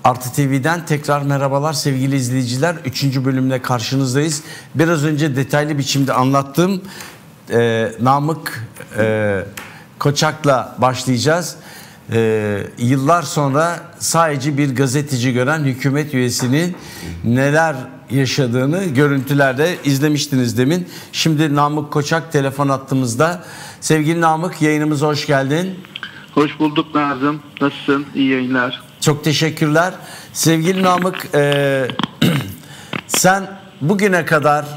Artı TV'den tekrar merhabalar sevgili izleyiciler. 3. bölümle karşınızdayız. Biraz önce detaylı biçimde anlattığım Namık Koçak'la başlayacağız. Yıllar sonra sadece bir gazeteci gören hükümet üyesinin neler yaşadığını görüntülerde izlemiştiniz demin. Şimdi Namık Koçak telefon attığımızda. Sevgili Namık, yayınımıza hoş geldin. Hoş bulduk Nazım. Nasılsın? İyi yayınlar. Çok teşekkürler. Sevgili Namık, sen bugüne kadar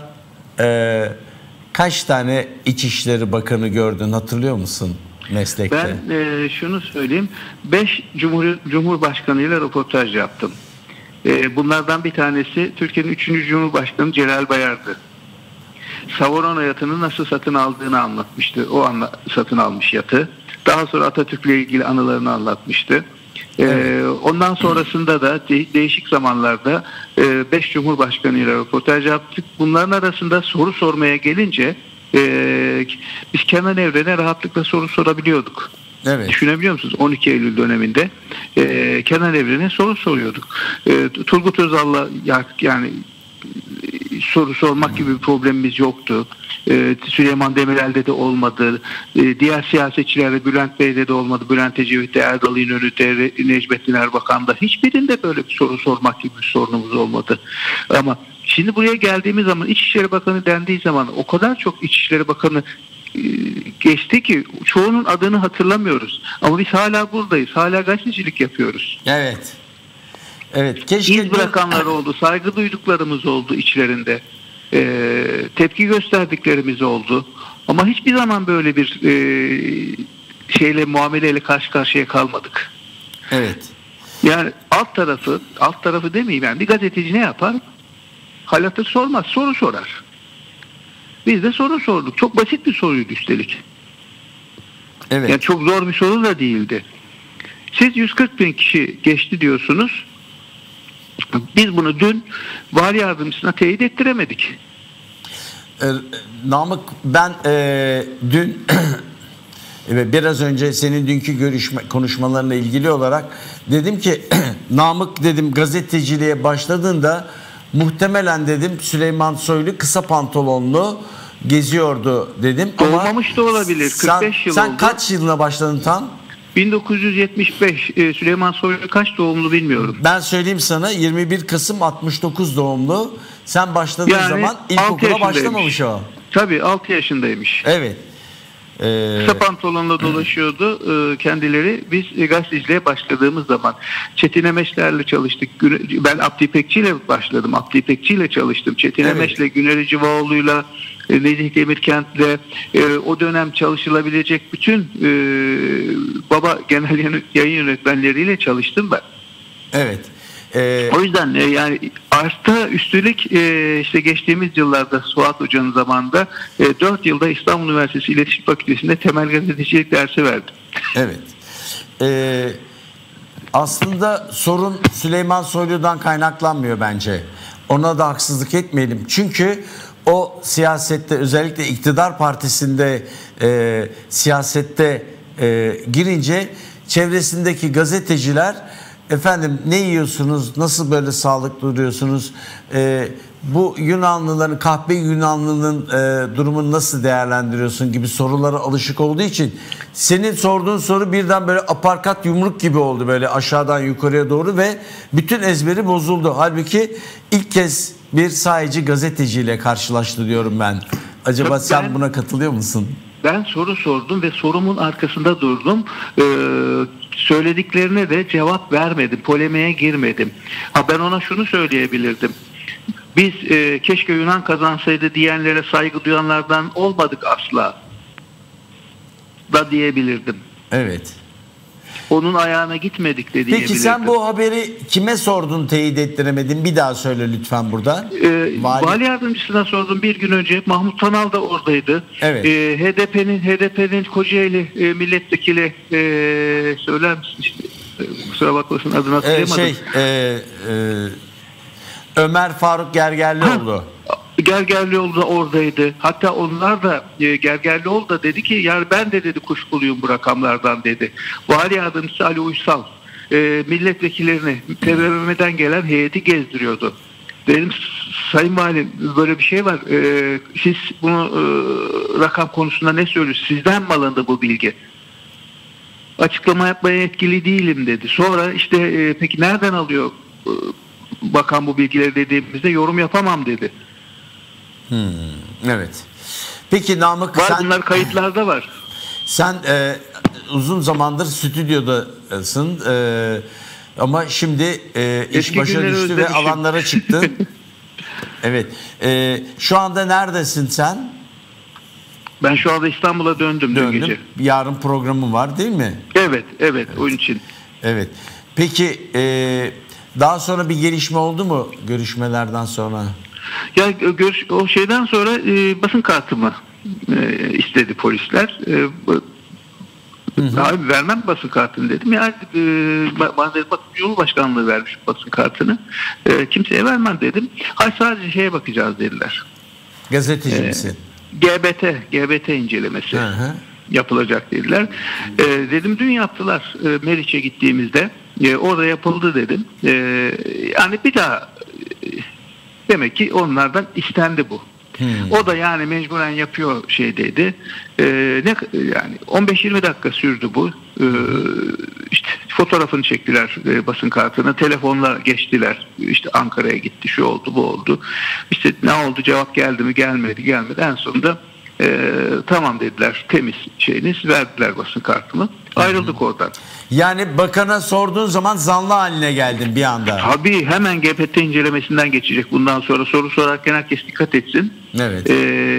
kaç tane İçişleri Bakanı gördün, hatırlıyor musun meslekte? Ben şunu söyleyeyim. 5 Cumhurbaşkanı ile röportaj yaptım. Bunlardan bir tanesi Türkiye'nin 3. Cumhurbaşkanı Celal Bayar'dı. Savuron yatını nasıl satın aldığını anlatmıştı. O satın almış yatı. Daha sonra Atatürk'le ilgili anılarını anlatmıştı. Evet. Ondan sonrasında da değişik zamanlarda 5 Cumhurbaşkanı ile röportaj yaptık. Bunların arasında soru sormaya gelince biz Kenan Evren'e rahatlıkla soru sorabiliyorduk. Evet. Düşünebiliyor musunuz? 12 Eylül döneminde Kenan Evren'e soru soruyorduk. Turgut Özal'la yani soru sormak gibi bir problemimiz yoktu. Süleyman Demirel'de de olmadı. Diğer siyasetçilerde Bülent Bey'de de olmadı. Bülent Ecevit'te, Erdal İnönü'de, Necmettin Erbakan'da hiçbirinde böyle bir soru sormak gibi bir sorunumuz olmadı. Ama şimdi buraya geldiğimiz zaman İçişleri Bakanı dendiği zaman o kadar çok İçişleri Bakanı geçti ki çoğunun adını hatırlamıyoruz. Ama biz hala buradayız. Hala gazetecilik yapıyoruz. Evet. Evet. Keşke İz bırakanlar oldu. Saygı duyduklarımız oldu içlerinde. Tepki gösterdiklerimiz oldu. Ama hiçbir zaman böyle bir muameleyle karşı karşıya kalmadık. Evet. Yani alt tarafı demeyeyim, yani bir gazeteci ne yapar? Hal hatır sormaz, soru sorar. Biz de soru sorduk. Çok basit bir soruydu üstelik. Evet. Yani çok zor bir soru da değildi. Siz 140 bin kişi geçti diyorsunuz. Biz bunu dün vali yardımcısına teyit ettiremedik. Namık, ben dün ve biraz önce senin dünkü konuşmalarına ilgili olarak dedim ki Namık dedim gazeteciliğe başladığında muhtemelen dedim Süleyman Soylu kısa pantolonlu geziyordu dedim. Olmamış da olabilir. 45 yıl oldu. Sen kaç yılına başladın tam? 1975. Süleyman Soylu kaç doğumlu bilmiyorum. Ben söyleyeyim sana, 21 Kasım 69 doğumlu. Sen başladığın zaman ilkokula başlamamış o. Tabii 6 yaşındaymış. Evet. Kısa pantolonla dolaşıyordu kendileri. Biz gazeteciliğe başladığımız zaman Çetin Emeçler'le çalıştık. Ben Abdi İpekçi ile başladım. Abdi İpekçi ile çalıştım. Çetin Emeç'le, Güneri Civaoğlu'yla, Necih Demirkent'le o dönem çalışılabilecek bütün baba genel yayın yönetmenleriyle çalıştım ben. Evet. O yüzden yani artı üstelik işte geçtiğimiz yıllarda Suat Hoca'nın zamanında 4 yılda İstanbul Üniversitesi İletişim Fakültesi'nde temel gazetecilik dersi verdim. Evet. Aslında sorun Süleyman Soylu'dan kaynaklanmıyor bence. Ona da haksızlık etmeyelim. Çünkü o siyasette, özellikle iktidar partisinde siyasette girince çevresindeki gazeteciler efendim ne yiyorsunuz, nasıl böyle sağlıklı duruyorsunuz, bu Yunanlıların, kahpe Yunanlı'nın durumunu nasıl değerlendiriyorsun gibi sorulara alışık olduğu için senin sorduğun soru birden böyle aparkat yumruk gibi oldu, böyle aşağıdan yukarıya doğru ve bütün ezberi bozuldu. Halbuki ilk kez bir sahici gazeteciyle karşılaştı diyorum ben. Acaba sen buna katılıyor musun? Ben soru sordum ve sorumun arkasında durdum. Söylediklerine de cevap vermedim. Polemiğe girmedim. Ben ona şunu söyleyebilirdim. Biz keşke Yunan kazansaydı diyenlere saygı duyanlardan olmadık asla da diyebilirdim. Evet. Onun ayağına gitmedik de diyebilirdim. Peki sen bu haberi kime sordun, teyit ettiremedin? Bir daha söyle lütfen burada. Vali yardımcısına sordum bir gün önce. Mahmut Tanal da oradaydı. Evet. HDP'nin Kocaeli milletvekili söyler misin işte? Kusura bakmasın, adını hatırlayamadım. Ömer Faruk Gergerlioğlu. Gergerlioğlu da oradaydı. Hatta onlar da Gergerlioğlu da dedi ki yani ben de dedi kuşkuluyum bu rakamlardan dedi. Vali yardımcısı Ali Uysal milletvekillerini TBMM'den gelen heyeti gezdiriyordu. Dedim Sayın Valim böyle bir şey var. Siz bunu rakam konusunda ne söylüyorsunuz? Sizden mi alındı bu bilgi? Açıklama yapmaya yetkili değilim dedi. Sonra işte peki nereden alıyor bakan bu bilgileri dediğimizde yorum yapamam dedi. Evet. Peki Namık var, bunlar kayıtlarda var. Sen uzun zamandır stüdyodasın ama şimdi iş başa düştü ve alanlara çıktın. Evet. Şu anda neredesin sen? Ben şu anda İstanbul'a döndüm. Dün gece. Yarın programın var değil mi? Evet. Onun için. Evet. Peki daha sonra bir gelişme oldu mu görüşmelerden sonra? Ya o şeyden sonra basın kartımı istedi polisler. Abi vermem basın kartını dedim. Yani bak Cumhurbaşkanlığı vermiş basın kartını. Kimseye vermem dedim. Hayır sadece şeye bakacağız dediler. Gazeteci misin? GBT incelemesi yapılacak dediler. Dedim dün yaptılar Meriç'e gittiğimizde. Orada yapıldı dedim. Yani bir daha demek ki onlardan istendi bu. O da yani mecburen yapıyor şeydeydi. Yani 15-20 dakika sürdü bu. İşte fotoğrafını çektiler basın kartını. Telefonla geçtiler. İşte Ankara'ya gitti. Şu oldu, bu oldu. İşte ne oldu? Cevap geldi mi? Gelmedi. En sonunda tamam dediler. Temiz şeyiniz. Verdiler basın kartımı. Ayrıldık oradan. Yani bakana sorduğun zaman zanlı haline geldin bir anda. Tabii hemen GPT incelemesinden geçecek. Bundan sonra soru sorarken herkes dikkat etsin. Evet.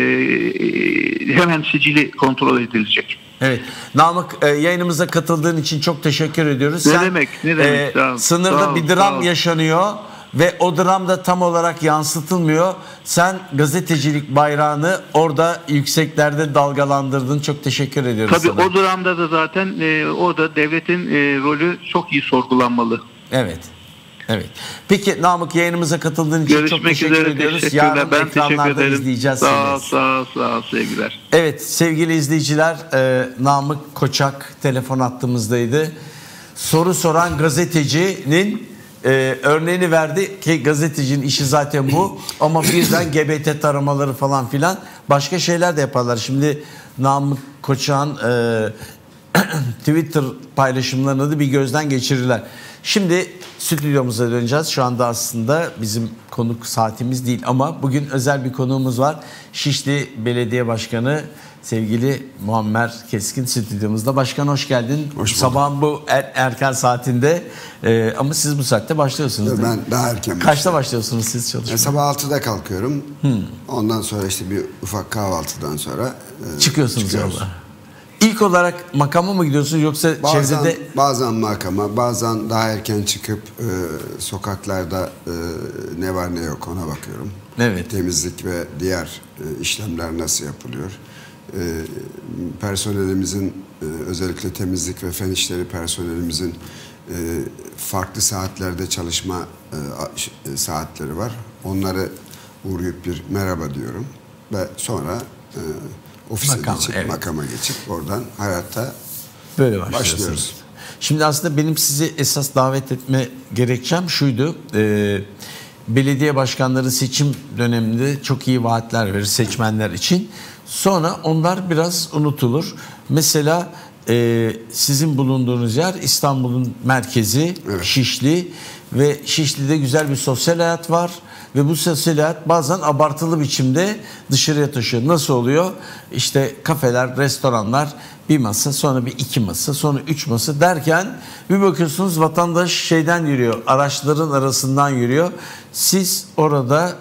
Hemen sicili kontrol edilecek. Evet. Namık yayınımıza katıldığın için çok teşekkür ediyoruz. Ne demek? Sınırda bir dram yaşanıyor ve o dram da tam olarak yansıtılmıyor. Sen gazetecilik bayrağını orada yükseklerde dalgalandırdın. Çok teşekkür ediyoruz Tabii sana. o dramda da zaten orada devletin rolü çok iyi sorgulanmalı. Evet. Peki Namık yayınımıza katıldığın için çok teşekkür ediyoruz. Yarın ben ekranlarda izleyeceğiz. Sağ ol sevgiler. Evet sevgili izleyiciler, Namık Koçak telefon hattımızdaydı. Soru soran gazetecinin örneğini verdi ki gazetecinin işi zaten bu ama birden GBT taramaları falan filan başka şeyler de yaparlar. Şimdi Namık Koçak'ın Twitter paylaşımlarını da bir gözden geçirirler. Şimdi stüdyomuza döneceğiz. Şu anda aslında bizim konuk saatimiz değil ama bugün özel bir konuğumuz var. Şişli Belediye Başkanı sevgili Muammer Keskin stüdyomuzda. Başkan hoş geldin. Hoş Sabahın bu erken saatinde ama siz bu saatte başlıyorsunuz. Ben daha erken. Kaçta başlıyorsunuz siz çalışmaya? Sabah 6'da kalkıyorum. Ondan sonra işte bir ufak kahvaltıdan sonra çıkıyorsunuz yola. İlk olarak makama mı gidiyorsunuz yoksa çevrede? Bazen makama, bazen daha erken çıkıp sokaklarda ne var ne yok ona bakıyorum. Evet. Temizlik ve diğer işlemler nasıl yapılıyor? Personelimizin özellikle temizlik ve fen işleri personelimizin farklı saatlerde çalışma saatleri var. Onları uğrayıp bir merhaba diyorum ve sonra ofise geçip makama geçip oradan hayatta böyle başlıyoruz. Şimdi aslında benim sizi esas davet etme gerekçem şuydu. Belediye başkanları seçim döneminde çok iyi vaatler verir seçmenler için. Sonra onlar biraz unutulur. Mesela sizin bulunduğunuz yer İstanbul'un merkezi, evet. Şişli ve Şişli'de güzel bir sosyal hayat var. Ve bu sosyal hayat bazen abartılı biçimde dışarıya taşıyor. Nasıl oluyor? İşte kafeler, restoranlar, bir masa, sonra bir iki masa, sonra 3 masa derken bir bakıyorsunuz vatandaş şeyden yürüyor, araçların arasından yürüyor. Siz orada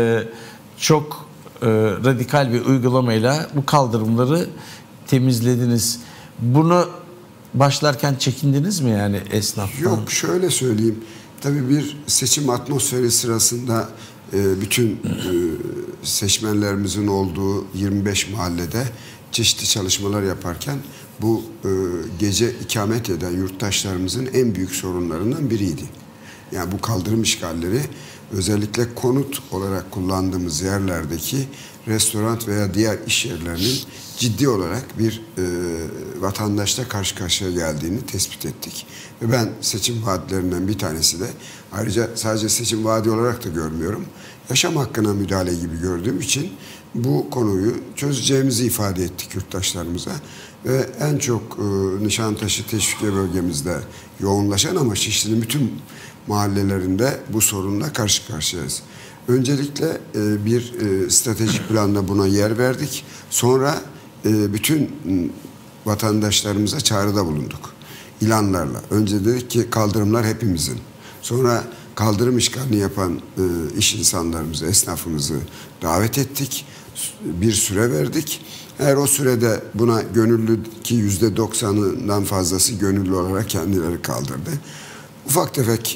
çok radikal bir uygulamayla bu kaldırımları temizlediniz. Bunu başlarken çekindiniz mi yani esnaftan? Yok, şöyle söyleyeyim. Tabii bir seçim atmosferi sırasında bütün seçmenlerimizin olduğu 25 mahallede çeşitli çalışmalar yaparken bu gece ikamet eden yurttaşlarımızın en büyük sorunlarından biriydi. yani bu kaldırım işgalleri özellikle konut olarak kullandığımız yerlerdeki restoran veya diğer iş yerlerinin ciddi olarak bir vatandaşla karşı karşıya geldiğini tespit ettik. Ve ben seçim vaatlerinden bir tanesi de, ayrıca sadece seçim vaadi olarak da görmüyorum, yaşam hakkına müdahale gibi gördüğüm için bu konuyu çözeceğimizi ifade ettik yurttaşlarımıza. Ve en çok Nişantaşı Teşvikiye bölgemizde yoğunlaşan ama Şişli'nin bütün mahallelerinde bu sorunla karşı karşıyayız. Öncelikle bir stratejik planda buna yer verdik. Sonra bütün vatandaşlarımıza çağrıda bulunduk. İlanlarla. Önce dedik ki kaldırımlar hepimizin. Sonra kaldırım işgalini yapan iş insanlarımızı, esnafımızı davet ettik. Bir süre verdik. Eğer o sürede buna gönüllü, ki %90'ından fazlası gönüllü olarak kendileri kaldırdı. Ufak tefek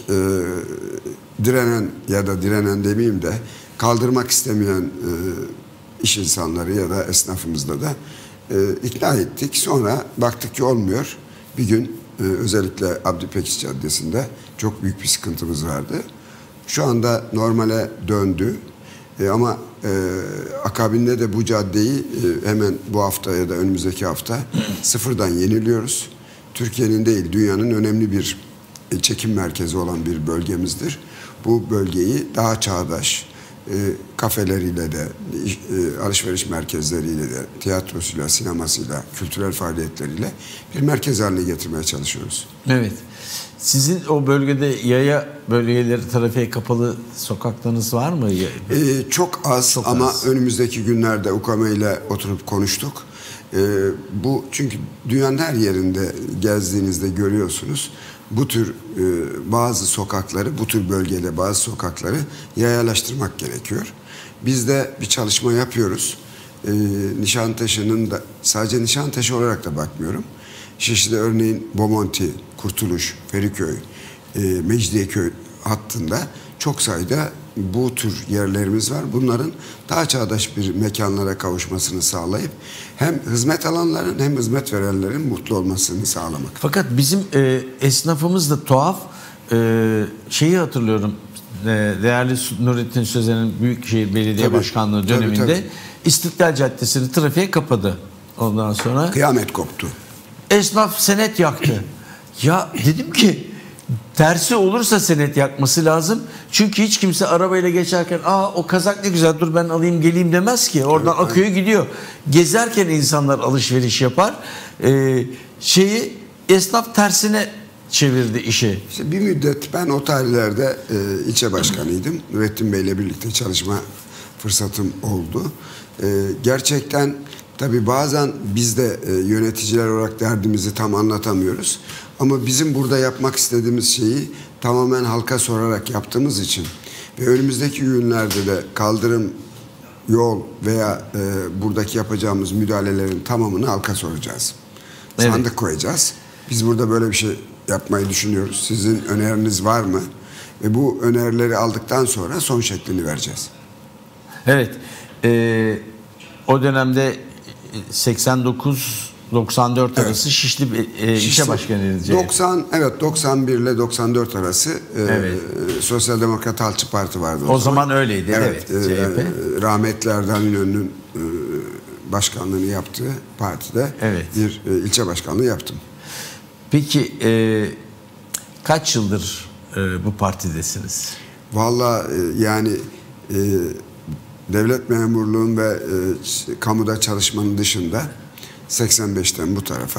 direnen ya da direnen demeyeyim de kaldırmak istemeyen iş insanları ya da esnafımızla da ikna ettik. Sonra baktık ki olmuyor. Bir gün özellikle Abdülpekis Caddesi'nde çok büyük bir sıkıntımız vardı. Şu anda normale döndü. Ama akabinde de bu caddeyi hemen bu hafta ya da önümüzdeki hafta sıfırdan yeniliyoruz. Türkiye'nin değil, dünyanın önemli bir çekim merkezi olan bir bölgemizdir. Bu bölgeyi daha çağdaş, kafeleriyle de, alışveriş merkezleriyle de, tiyatrosuyla, sinemasıyla, kültürel faaliyetleriyle bir merkez haline getirmeye çalışıyoruz. Evet. Sizin o bölgede yaya bölgeleri, trafiğe kapalı sokaklarınız var mı? Çok az ama önümüzdeki günlerde UKM ile oturup konuştuk. Bu çünkü dünyanın her yerinde gezdiğinizde görüyorsunuz. Bu tür bazı sokakları, bu tür bölgede bazı sokakları yayalaştırmak gerekiyor. Biz de bir çalışma yapıyoruz. Nişantaşı'nın da, sadece Nişantaşı olarak da bakmıyorum. Şişli'de örneğin Bomonti, Kurtuluş, Feriköy, Mecidiyeköy hattında çok sayıda bu tür yerlerimiz var. Bunların daha çağdaş bir mekanlara kavuşmasını sağlayıp hem hizmet alanların hem hizmet verenlerin mutlu olmasını sağlamak. Fakat bizim esnafımız da tuhaf. Şeyi hatırlıyorum. Değerli Nurettin Sözen'in Büyükşehir Belediye Başkanlığı döneminde tabii. İstiklal Caddesi'ni trafiğe kapadı. Ondan sonra kıyamet koptu. Esnaf senet yaktı. Ya dedim ki tersi olursa senet yakması lazım. Çünkü hiç kimse arabayla geçerken o kazak ne güzel, dur ben alayım geleyim demez ki. Oradan evet, akıyor gidiyor. Gezerken insanlar alışveriş yapar. Esnaf tersine çevirdi işi. İşte bir müddet ben o tarihlerde ilçe başkanıydım. Nurettin Bey'le birlikte çalışma fırsatım oldu. Gerçekten tabii bazen biz de yöneticiler olarak derdimizi tam anlatamıyoruz. Ama bizim burada yapmak istediğimiz şeyi tamamen halka sorarak yaptığımız için ve önümüzdeki günlerde de kaldırım, yol veya buradaki yapacağımız müdahalelerin tamamını halka soracağız. Evet. Sandık koyacağız. Biz burada böyle bir şey yapmayı düşünüyoruz. Sizin öneriniz var mı? Ve bu önerileri aldıktan sonra son şeklini vereceğiz. Evet. O dönemde 89-94 arası Şişli ilçe başkanıydı. 91 ile 94 arası Sosyal Demokrat Halkçı Parti vardı. O zaman öyleydi. Evet. Rahmetli Erdal İnönü'nün başkanlığını yaptığı partide bir ilçe başkanlığı yaptım. Peki kaç yıldır bu partidesiniz? Vallahi yani devlet memurluğun ve kamuda çalışmanın dışında 85'ten bu tarafa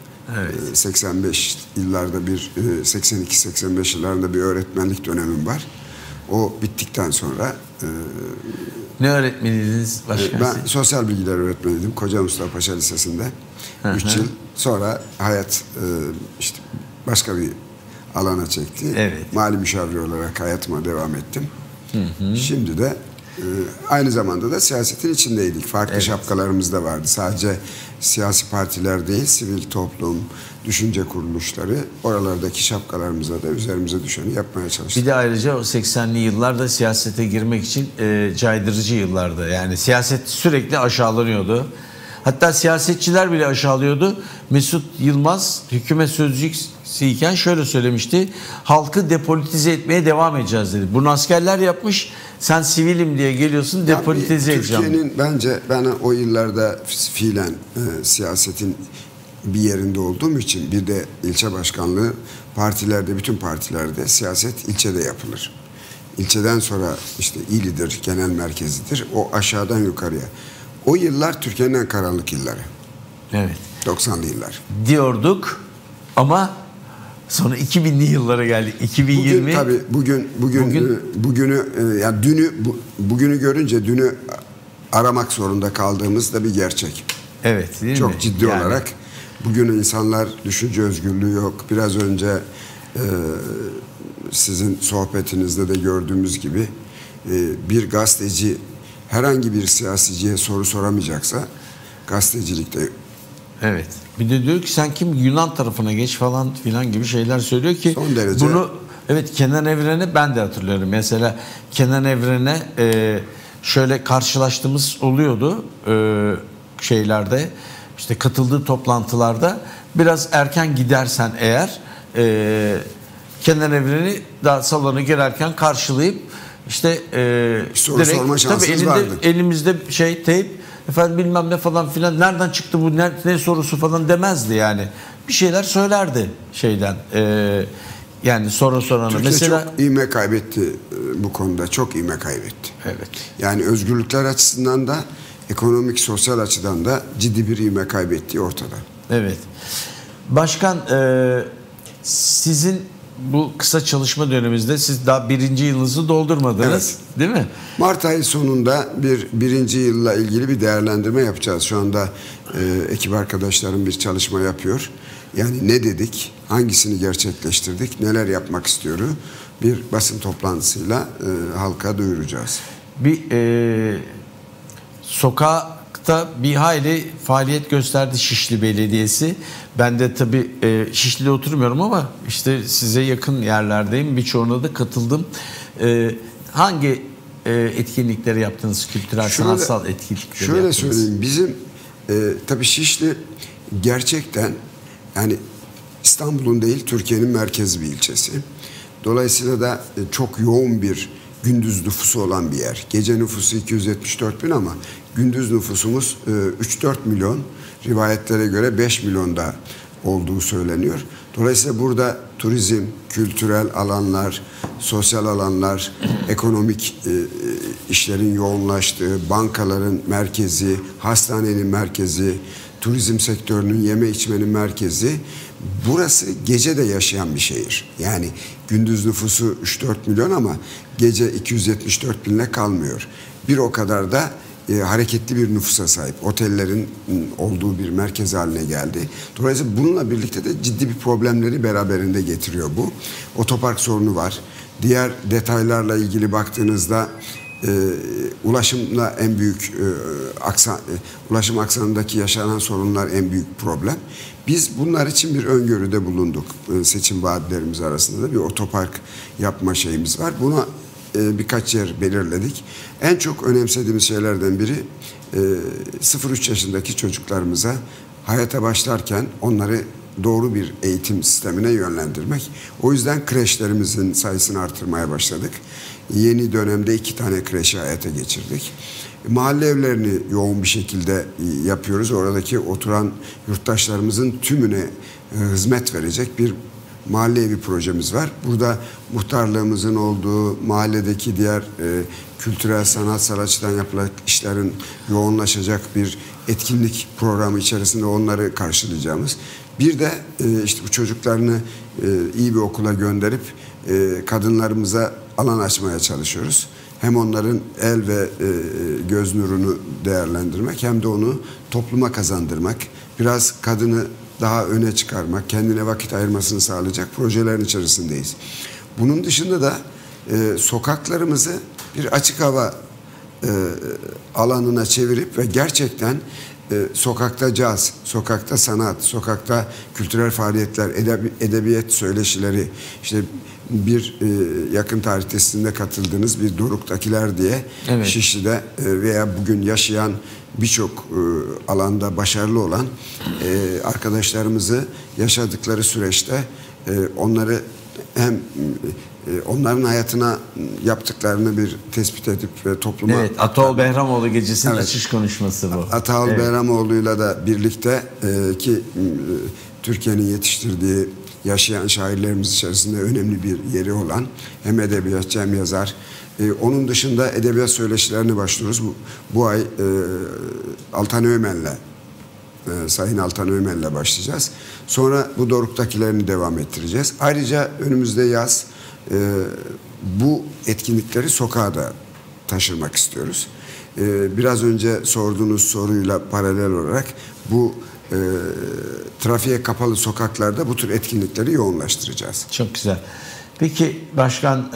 85 yıllarda bir 82-85 yıllarında bir öğretmenlik dönemim var. O bittikten sonra ne öğretmeniydiniz başkanım? Ben sosyal bilgiler öğretmeniydim Koca Mustafa Paşa Lisesi'nde 3 yıl. Sonra hayat işte başka bir alana çekti. Evet. Mali müşavir olarak hayatıma devam ettim. Şimdi de aynı zamanda da siyasetin içindeydik. Farklı şapkalarımız da vardı. Sadece siyasi partiler değil, sivil toplum, düşünce kuruluşları, oralardaki şapkalarımıza da üzerimize düşeni yapmaya çalıştık. Bir de ayrıca o 80'li yıllarda siyasete girmek için caydırıcı yıllardı. Yani siyaset sürekli aşağılanıyordu. Hatta siyasetçiler bile aşağılıyordu. Mesut Yılmaz hükümet sözcüsüyken şöyle söylemişti. Halkı depolitize etmeye devam edeceğiz dedi. Bunu askerler yapmış. Sen sivilim diye geliyorsun, depolitize edeceğim. Türkiye'nin bence ben o yıllarda fiilen siyasetin bir yerinde olduğum için, bir de ilçe başkanlığı partilerde, bütün partilerde siyaset ilçede yapılır. İlçeden sonra işte ilidir, genel merkezidir. O aşağıdan yukarıya. O yıllar Türkiye'nin en karanlık yılları. Evet. 90'lı yıllar. Diyorduk ama sonra 2000'li yıllara geldik. 2020. Bugün tabii bugünü yani bugünü görünce dünü aramak zorunda kaldığımız da bir gerçek. Evet, değil mi? Çok ciddi olarak bugün insanlar düşünce özgürlüğü yok. Biraz önce sizin sohbetinizde de gördüğümüz gibi bir gazeteci herhangi bir siyasiciye soru soramayacaksa gazetecilikte. Evet. Bir de diyor ki sen kim, Yunan tarafına geç falan filan gibi şeyler söylüyor ki son derece. Bunu evet, Kenan Evren'i ben de hatırlıyorum. Mesela Kenan Evren'e şöyle karşılaştığımız oluyordu şeylerde, işte katıldığı toplantılarda biraz erken gidersen eğer Kenan Evren'i daha salona girerken karşılayıp işte soru sorma şansınız elinde, vardı. elimizde teyp, efendim bilmem ne falan filan, nereden çıktı bu, ne sorusu falan demezdi yani. Bir şeyler söylerdi şeyden. Yani sorana. Türkiye mesela çok ivme kaybetti bu konuda. Çok ivme kaybetti. Evet. Yani özgürlükler açısından da ekonomik, sosyal açıdan da ciddi bir ivme kaybettiği ortada. Evet. Başkan, sizin bu kısa çalışma döneminizde siz daha 1. yılınızı doldurmadınız. Evet. Değil mi? Mart ayı sonunda birinci yılla ilgili bir değerlendirme yapacağız. Şu anda ekip arkadaşlarım bir çalışma yapıyor. Yani ne dedik, hangisini gerçekleştirdik, neler yapmak istiyoruz, bir basın toplantısıyla halka duyuracağız. Bir sokakta bir hayli faaliyet gösterdi Şişli Belediyesi. Ben de tabii Şişli'de oturmuyorum ama işte size yakın yerlerdeyim. Birçoğuna da katıldım. Hangi etkinlikleri yaptınız? Kültürel, sanatsal etkinlikleri şöyle yaptınız. söyleyeyim. Bizim tabii Şişli gerçekten yani İstanbul'un değil, Türkiye'nin merkezi bir ilçesi. Dolayısıyla da çok yoğun bir gündüz nüfusu olan bir yer. Gece nüfusu 274 bin ama gündüz nüfusumuz 3-4 milyon. Rivayetlere göre 5 milyonda olduğu söyleniyor. Dolayısıyla burada turizm, kültürel alanlar, sosyal alanlar, ekonomik işlerin yoğunlaştığı, bankaların merkezi, hastanenin merkezi, turizm sektörünün, yeme içmenin merkezi. Burası gece de yaşayan bir şehir. Yani gündüz nüfusu 3-4 milyon ama gece 274 binle kalmıyor. Bir o kadar da hareketli bir nüfusa sahip. Otellerin olduğu bir merkez haline geldi. Dolayısıyla bununla birlikte de ciddi bir problemleri beraberinde getiriyor bu. Otopark sorunu var. Diğer detaylarla ilgili baktığınızda ulaşımla en büyük ulaşım aksanındaki yaşanan sorunlar en büyük problem. Biz bunlar için bir öngörüde bulunduk. Seçim vaatlerimiz arasında da bir otopark yapma şeyimiz var. Buna birkaç yer belirledik. En çok önemsediğimiz şeylerden biri 0-3 yaşındaki çocuklarımıza hayata başlarken onları doğru bir eğitim sistemine yönlendirmek. O yüzden kreşlerimizin sayısını artırmaya başladık. Yeni dönemde 2 tane kreşi hayata geçirdik. Mahalle evlerini yoğun bir şekilde yapıyoruz. Oradaki oturan yurttaşlarımızın tümüne hizmet verecek bir mahalle evi projemiz var. Burada muhtarlığımızın olduğu, mahalledeki diğer kültürel, sanatsal açıdan yapılan işlerin yoğunlaşacak bir etkinlik programı içerisinde onları karşılayacağımız. Bir de işte bu çocuklarını iyi bir okula gönderip kadınlarımıza alan açmaya çalışıyoruz. Hem onların el ve göz nurunu değerlendirmek hem de onu topluma kazandırmak. Biraz kadını daha öne çıkarmak, kendine vakit ayırmasını sağlayacak projelerin içerisindeyiz. Bunun dışında da sokaklarımızı bir açık hava alanına çevirip ve gerçekten sokakta caz, sokakta sanat, sokakta kültürel faaliyetler, edebiyat söyleşileri, işte bir yakın tarih testinde katıldığınız bir Doruk'takiler diye evet. Şişli'de veya bugün yaşayan birçok alanda başarılı olan arkadaşlarımızı yaşadıkları süreçte onları hem onların hayatına yaptıklarını bir tespit edip ve topluma... Evet, Ataol Behramoğlu gecesinin açış konuşması bu. Ataol Behramoğlu'yla da birlikte ki Türkiye'nin yetiştirdiği yaşayan şairlerimiz içerisinde önemli bir yeri olan hem edebiyatçı hem yazar. Onun dışında edebiyat söyleşilerine başlıyoruz. Bu ay Altan Öğmen'le Sayın Altan Öğmen'le başlayacağız. Sonra bu Doruk'takilerini devam ettireceğiz. Ayrıca önümüzde yaz bu etkinlikleri sokağa da taşırmak istiyoruz. Biraz önce sorduğunuz soruyla paralel olarak bu trafiğe kapalı sokaklarda bu tür etkinlikleri yoğunlaştıracağız. Çok güzel. Peki başkan,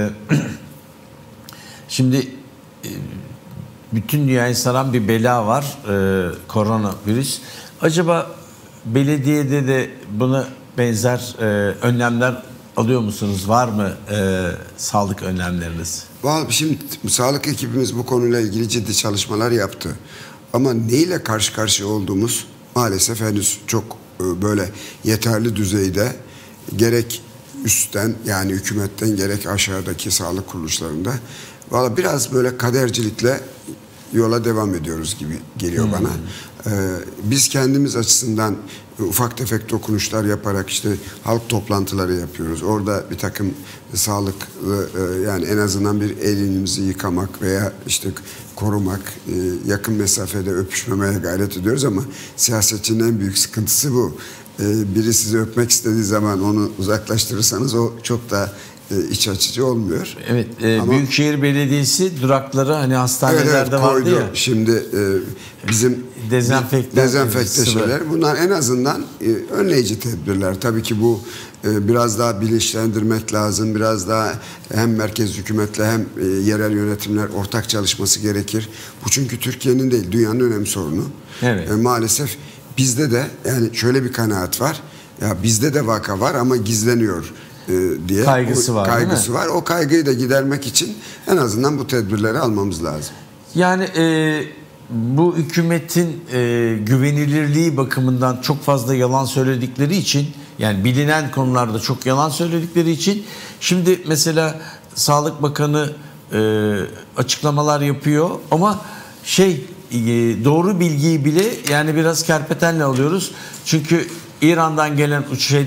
şimdi bütün dünyayı saran bir bela var, koronavirüs. Acaba belediyede de buna benzer önlemler alıyor musunuz? Var mı sağlık önlemleriniz? Şimdi sağlık ekibimiz bu konuyla ilgili ciddi çalışmalar yaptı. Ama neyle karşı karşıya olduğumuz maalesef henüz çok böyle yeterli düzeyde gerek üstten yani hükümetten gerek aşağıdaki sağlık kuruluşlarında biraz böyle kadercilikle yola devam ediyoruz gibi geliyor bana. Biz kendimiz açısından ufak tefek dokunuşlar yaparak işte halk toplantıları yapıyoruz. Orada bir takım sağlıklı yani en azından bir elimizi yıkamak veya işte korumak, yakın mesafede öpüşmemeye gayret ediyoruz ama siyasetçinin en büyük sıkıntısı bu. Biri sizi öpmek istediği zaman onu uzaklaştırırsanız o çok da iç açıcı olmuyor. Evet, Büyükşehir Belediyesi durakları hani hastanelerde vardı ya. Şimdi bizim dezenfekte şeyler bunlar en azından önleyici tedbirler. Tabii ki bu biraz daha bilinçlendirmek lazım. Biraz daha hem merkez hükümetle hem yerel yönetimler ortak çalışması gerekir. Bu çünkü Türkiye'nin değil dünyanın önemli sorunu. Evet. Maalesef bizde de yani şöyle bir kanaat var. Ya bizde de vaka var ama gizleniyor diye kaygısı var. O kaygıyı da gidermek için en azından bu tedbirleri almamız lazım. Yani bu hükümetin güvenilirliği bakımından çok fazla yalan söyledikleri için yani bilinen konularda çok yalan söyledikleri için şimdi mesela Sağlık Bakanı açıklamalar yapıyor ama doğru bilgiyi bile yani biraz kerpetenle alıyoruz. Çünkü İran'dan gelen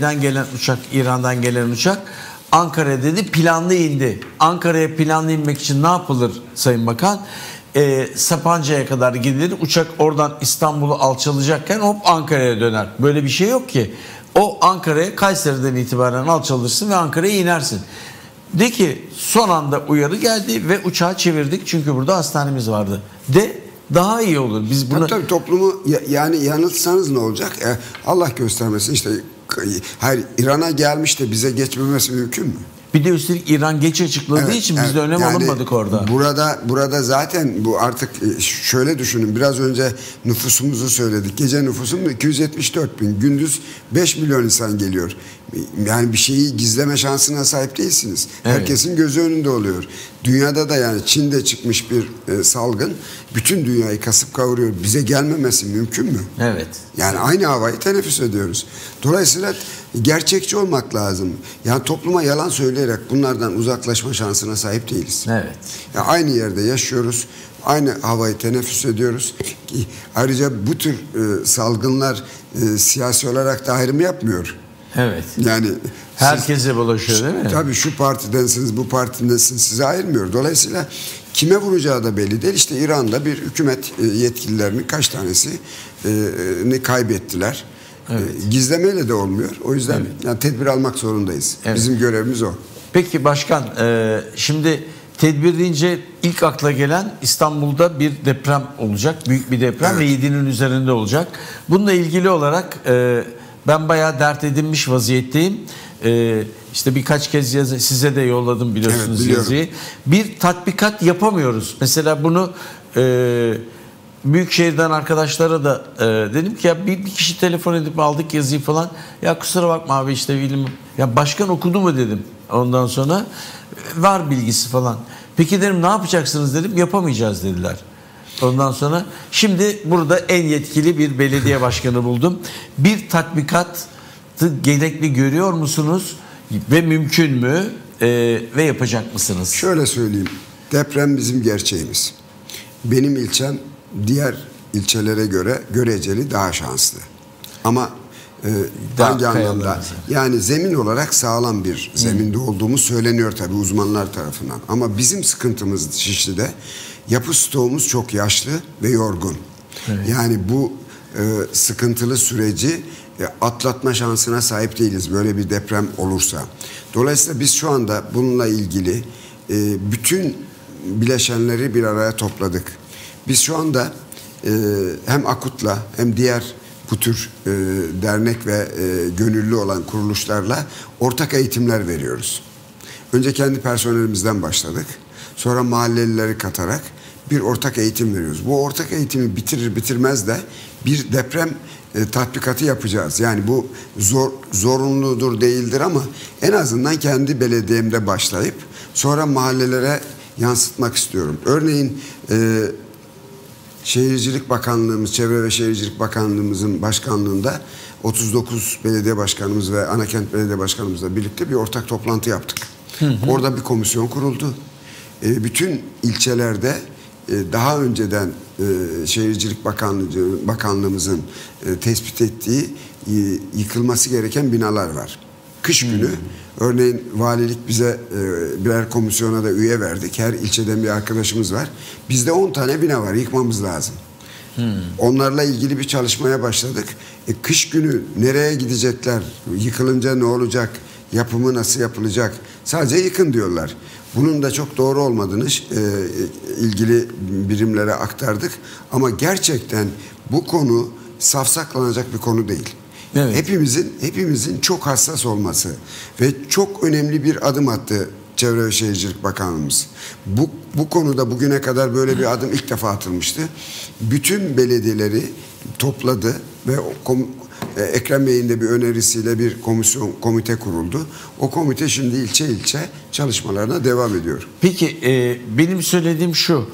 uçak Ankara'ya dedi planlı indi. Ankara'ya planlı inmek için ne yapılır Sayın Bakan? Sapanca'ya kadar gidilir. Uçak oradan İstanbul'u alçalacakken hop Ankara'ya döner. Böyle bir şey yok ki. O Ankara'ya Kayseri'den itibaren alçalırsın ve Ankara'ya inersin. De ki son anda uyarı geldi ve uçağı çevirdik çünkü burada hastanemiz vardı. Daha iyi olur. Biz bunu tabii toplumu yani yanıltsanız ne olacak? Allah göstermesin işte hayır İran'a gelmiş de bize geçmemesi mümkün mü? Bir de üstelik İran geç açıkladığı için biz de önem alınmadık orada. Burada zaten bu artık şöyle düşünün. Biraz önce nüfusumuzu söyledik. Gece nüfusum 274 bin. Gündüz 5 milyon insan geliyor. Yani bir şeyi gizleme şansına sahip değilsiniz. Evet. Herkesin gözü önünde oluyor. Dünyada da yani Çin'de çıkmış bir salgın bütün dünyayı kasıp kavuruyor. Bize gelmemesi mümkün mü? Evet. Yani aynı havayı teneffüs ediyoruz. Dolayısıyla gerçekçi olmak lazım. Yani topluma yalan söyleyerek bunlardan uzaklaşma şansına sahip değiliz. Evet. Yani aynı yerde yaşıyoruz. Aynı havayı teneffüs ediyoruz. Ayrıca bu tür salgınlar siyasi olarak da ayrım yapmıyor. Evet. Yani herkese bulaşıyor değil mi? Tabii şu partidensiniz, bu partidensiniz size ayırmıyor. Dolayısıyla kime vuracağı da belli değil. İşte İran'da bir hükümet yetkililerinin kaç tanesini kaybettiler. Evet. Gizlemeyle de olmuyor. O yüzden yani tedbir almak zorundayız. Evet. Bizim görevimiz o. Peki başkan, şimdi tedbir deyince ilk akla gelen İstanbul'da bir deprem olacak. Büyük bir deprem ve 7'nin üzerinde olacak. Bununla ilgili olarak ben bayağı dert edinmiş vaziyetteyim. İşte birkaç kez size de yolladım biliyorsunuz yazıyı. Bir tatbikat yapamıyoruz. Mesela bunu Büyükşehir'den arkadaşlara da dedim ki ya bir kişi telefon edip aldık yazıyı falan. Ya kusura bakma abi işte bilim. Ya başkan okudu mu dedim. Ondan sonra var bilgisi falan. Peki dedim ne yapacaksınız dedim. Yapamayacağız dediler. Ondan sonra şimdi burada en yetkili bir belediye başkanı buldum. Bir tatbikatı gerekli görüyor musunuz? Ve mümkün mü? Ve yapacak mısınız? Şöyle söyleyeyim. Deprem bizim gerçeğimiz. Benim ilçem diğer ilçelere göre göreceli daha şanslı. Ama hangi anlamda? Yani zemin olarak sağlam bir zeminde olduğumuz söyleniyor tabii uzmanlar tarafından. Ama bizim sıkıntımız Şişli'de yapı stoğumuz çok yaşlı ve yorgun. Evet. Yani bu sıkıntılı süreci atlatma şansına sahip değiliz böyle bir deprem olursa. Dolayısıyla biz şu anda bununla ilgili bütün bileşenleri bir araya topladık. Biz şu anda hem AKUT'la hem diğer bu tür dernek ve gönüllü olan kuruluşlarla ortak eğitimler veriyoruz. Önce kendi personelimizden başladık. Sonra mahallelileri katarak bir ortak eğitim veriyoruz. Bu ortak eğitimi bitirir bitirmez de bir deprem tatbikatı yapacağız. Yani bu zorunludur değildir ama en azından kendi belediyemde başlayıp sonra mahallelere yansıtmak istiyorum. Örneğin Şehircilik Bakanlığımız, Çevre ve Şehircilik Bakanlığımızın başkanlığında 39 belediye başkanımız ve Anakent Belediye Başkanımızla birlikte bir ortak toplantı yaptık. Orada bir komisyon kuruldu. Bütün ilçelerde daha önceden Şehircilik Bakanlığımızın tespit ettiği yıkılması gereken binalar var. Kış günü örneğin valilik bize birer komisyona da üye verdik. Her ilçeden bir arkadaşımız var. Bizde 10 tane bina var. Yıkmamız lazım. Onlarla ilgili bir çalışmaya başladık. Kış günü nereye gidecekler? Yıkılınca ne olacak? Yapımı nasıl yapılacak? Sadece yıkın diyorlar. Bunun da çok doğru olmadığını ilgili birimlere aktardık. Ama gerçekten bu konu safsaklanacak bir konu değil. Evet. Hepimizin çok hassas olması ve çok önemli bir adım attı Çevre ve Şehircilik Bakanlığımız. Bu konuda bugüne kadar böyle bir adım ilk defa atılmıştı. Bütün belediyeleri topladı ve Ekrem Bey'in de bir önerisiyle bir komite kuruldu. O komite şimdi ilçe çalışmalarına devam ediyor. Peki benim söylediğim şu,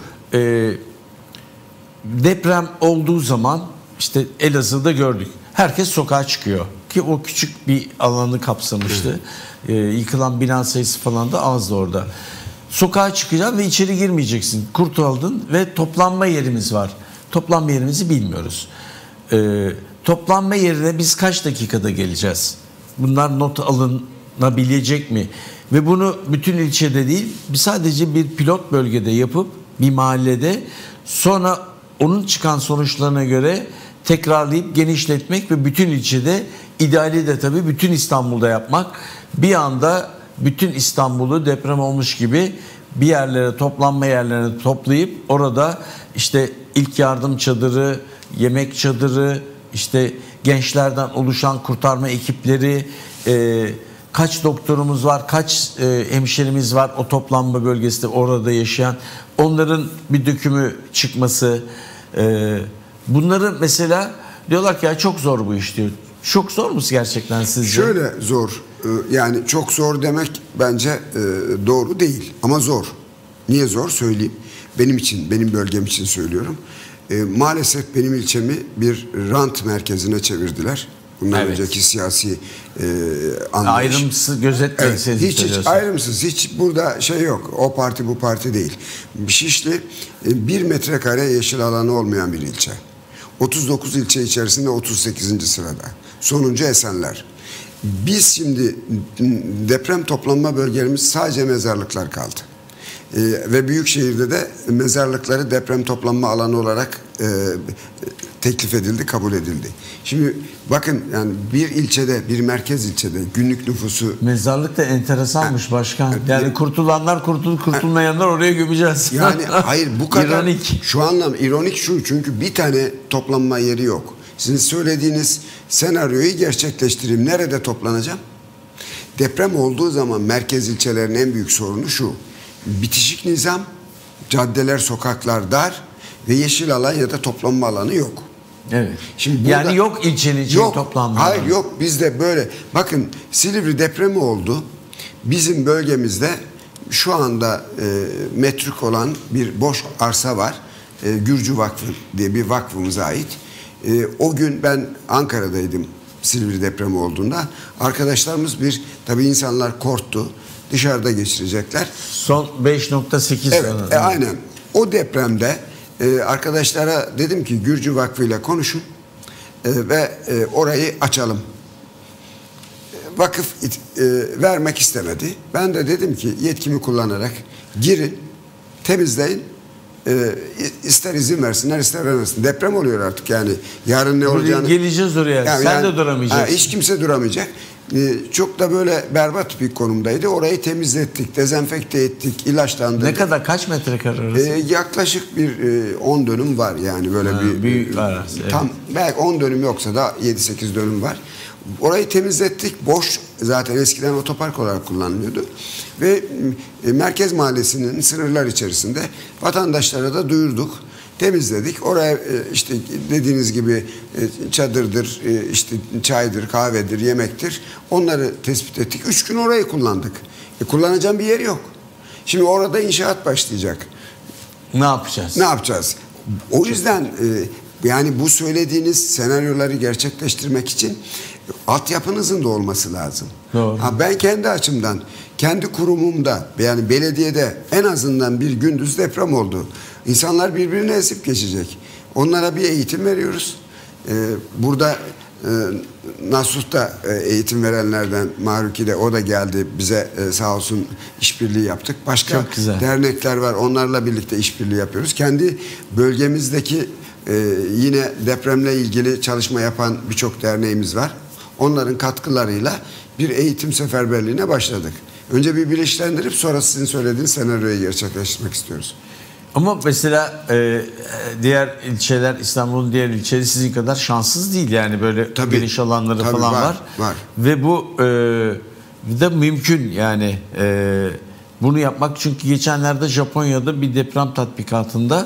deprem olduğu zaman işte Elazığ'da gördük. Herkes sokağa çıkıyor ki o küçük bir alanı kapsamıştı. Yıkılan bina sayısı falan da azdı orada. Sokağa çıkacaksın ve içeri girmeyeceksin. Kurtuldun ve toplanma yerimiz var. Toplanma yerimizi bilmiyoruz. Toplanma yerine biz kaç dakikada geleceğiz? Bunlar not alınabilecek mi? Ve bunu bütün ilçede değil, sadece bir pilot bölgede yapıp bir mahallede sonra onun çıkan sonuçlarına göre tekrarlayıp genişletmek ve bütün ilçede, ideali de tabii bütün İstanbul'da yapmak. Bir anda bütün İstanbul'u deprem olmuş gibi bir yerlere, toplanma yerlerine toplayıp orada işte ilk yardım çadırı, yemek çadırı, işte gençlerden oluşan kurtarma ekipleri, kaç doktorumuz var, kaç hemşerimiz var o toplanma bölgesinde orada yaşayan, onların bir dökümü çıkması. Bunları mesela diyorlar ki ya çok zor bu iş diyor. Çok zor mu gerçekten sizce? Şöyle zor. Yani çok zor demek bence doğru değil ama zor. Niye zor söyleyeyim. Benim bölgem için söylüyorum. Maalesef benim ilçemi bir rant merkezine çevirdiler. Bundan önceki siyasi anlayış. Ayrımsız gözetmeyin. Evet, hiç ayrımsız. Hiç burada şey yok. O parti bu parti değil. Şişli 1 metrekare yeşil alanı olmayan bir ilçe. 39 ilçe içerisinde 38. sırada. Sonuncu Esenler. Biz şimdi deprem toplanma bölgelerimiz sadece mezarlıklar kaldı. Ve Büyükşehir'de de mezarlıkları deprem toplanma alanı olarak teklif edildi, kabul edildi. Şimdi bakın yani bir ilçede, bir merkez ilçede günlük nüfusu... Mezarlık da enteresanmış başkan. Yani kurtulanlar kurtuldu, kurtulmayanlar oraya gömeceğiz. Yani hayır bu kadar... İronik. Şu anlam ironik şu, çünkü bir tane toplanma yeri yok. Sizin söylediğiniz senaryoyu gerçekleştireyim. Nerede toplanacağım? Deprem olduğu zaman merkez ilçelerin en büyük sorunu şu. Bitişik nizam, caddeler, sokaklar dar ve yeşil alan ya da toplanma alanı yok. Evet. Şimdi burada, yani yok ilçenin için toplanma alanı. Hayır yok, bizde böyle. Bakın Silivri depremi oldu. Bizim bölgemizde şu anda metruk olan bir boş arsa var. Gürcü Vakfı diye bir vakfımıza ait. O gün ben Ankara'daydım Silivri depremi olduğunda. Arkadaşlarımız tabii insanlar korktu. Dışarıda geçirecekler. Son 5.8 evet, aynen. O depremde arkadaşlara dedim ki Gürcü Vakfı ile konuşun ve orayı açalım. Vakıf vermek istemedi. Ben de dedim ki yetkimi kullanarak girin, temizleyin. İster izin versinler, ister vermesin. Deprem oluyor artık yani. Yarın ne olacağını... Geleceğiz oraya. Sen de duramayacaksın. Hiç kimse duramayacak. Çok da böyle berbat bir konumdaydı. Orayı temizlettik, dezenfekte ettik, ilaçlandırdık. Ne kadar, kaç metrekare orası? Yaklaşık bir 10 dönüm var yani böyle büyük arası. Tam belki 10 dönüm yoksa da 7-8 dönüm var. Orayı temizlettik. Boş, zaten eskiden otopark olarak kullanılıyordu. Ve Merkez Mahallesi'nin sınırlar içerisinde vatandaşlara da duyurduk. Temizledik. Oraya işte dediğiniz gibi çadırdır, işte çaydır, kahvedir, yemektir. Onları tespit ettik. 3 gün orayı kullandık. Kullanacağım bir yer yok. Şimdi orada inşaat başlayacak. Ne yapacağız? Ne yapacağız? O yüzden yani bu söylediğiniz senaryoları gerçekleştirmek için altyapınızın da olması lazım. Doğru. Ben kendi açımdan, kendi kurumumda yani belediyede en azından bir gündüz deprem oldu. İnsanlar birbirine esip geçecek. Onlara bir eğitim veriyoruz. Burada Nasuh'ta eğitim verenlerden Mahruki de o da geldi bize sağ olsun işbirliği yaptık. Başka dernekler var, onlarla birlikte işbirliği yapıyoruz. Kendi bölgemizdeki yine depremle ilgili çalışma yapan birçok derneğimiz var. Onların katkılarıyla bir eğitim seferberliğine başladık. Önce bir bilinçlendirip sonra sizin söylediğiniz senaryoyu gerçekleştirmek istiyoruz. Ama mesela diğer ilçeler, İstanbul'un diğer ilçeleri sizin kadar şanssız değil yani böyle geniş alanları falan var. Ve bu da mümkün yani bunu yapmak, çünkü geçenlerde Japonya'da bir deprem tatbikatında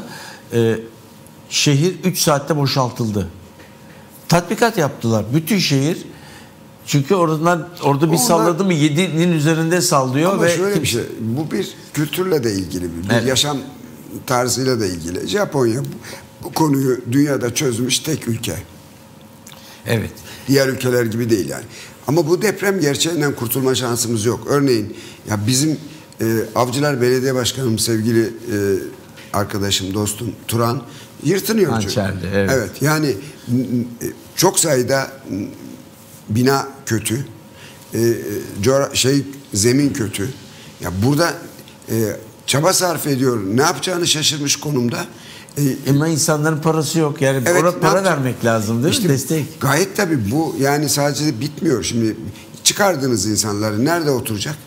şehir 3 saatte boşaltıldı. Tatbikat yaptılar. Bütün şehir, çünkü orada bir salladı mı 7'nin üzerinde sallıyor. Ama ve şöyle bir şey, bu bir kültürle de ilgili bir yaşam tarzıyla da ilgili. Japonya bu konuyu dünyada çözmüş tek ülke. Evet. Diğer ülkeler gibi değil yani. Ama bu deprem gerçeğinden kurtulma şansımız yok. Örneğin ya bizim Avcılar Belediye Başkanım sevgili arkadaşım, dostum Turan yırtınıyor. Hançerli, evet. Evet yani çok sayıda bina kötü. Zemin kötü. Ya burada çaba sarf ediyor. Ne yapacağını şaşırmış konumda. Ama insanların parası yok. Yani evet, para vermek lazım değil mi? Destek. Gayet tabii bu yani sadece bitmiyor. Şimdi çıkardığınız insanları nerede oturacak?